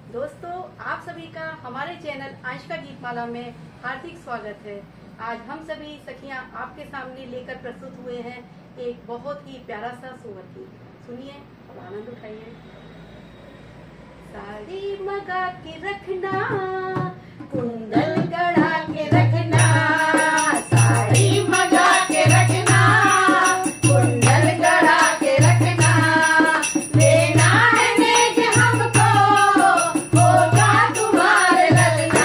दोस्तों, आप सभी का हमारे चैनल आंशिका गीतमाला में हार्दिक स्वागत है। आज हम सभी सखियां आपके सामने लेकर प्रस्तुत हुए हैं एक बहुत ही प्यारा सा सोहर गीत। सुनिए और आनंद उठाइए। साड़ी मंगा के रखना, कुंडल गढ़ा के रखना, साड़ी मंगा के रखना, कुंडल गढ़ा के रखना, लेना है नेज हमको, होगा तुम्हारे लगना।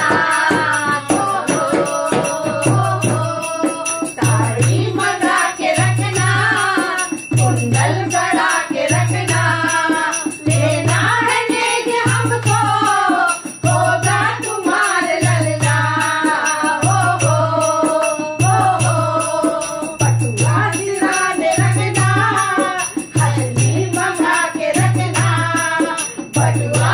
साड़ी मंगा के रखना, कुंडल गढ़ा के रखना, लेना है नेज हमको, होगा तुम्हारे लगना। पटुआ सिराने रखना, हल्दी मंगा के रखना, पटुआ